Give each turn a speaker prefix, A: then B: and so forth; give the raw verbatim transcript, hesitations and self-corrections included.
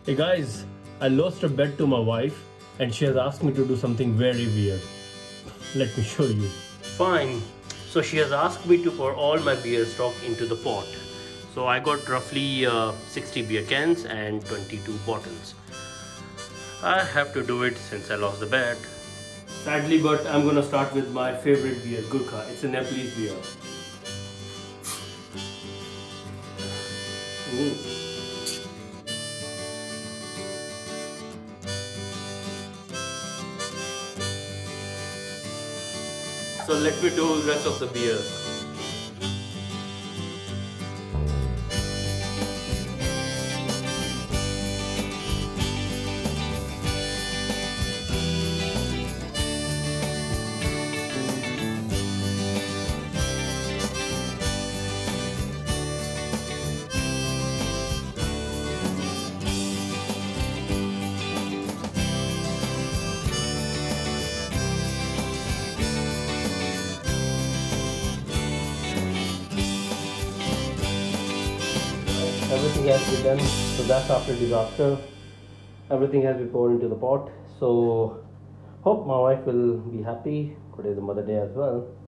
A: Hey guys, I lost a bet to my wife and she has asked me to do something very weird. Let me show you. Fine. So she has asked me to pour all my beer stock into the pot. So I got roughly uh, sixty beer cans and twenty-two bottles. I have to do it since I lost the bet. Sadly, but I'm gonna start with my favorite beer, Gurkha. It's a Nepalese beer. Ooh. So let me do the rest of the beer. Everything has been done, so that's after disaster. Everything has been poured into the pot. So hope my wife will be happy. Today is Mother's Day as well.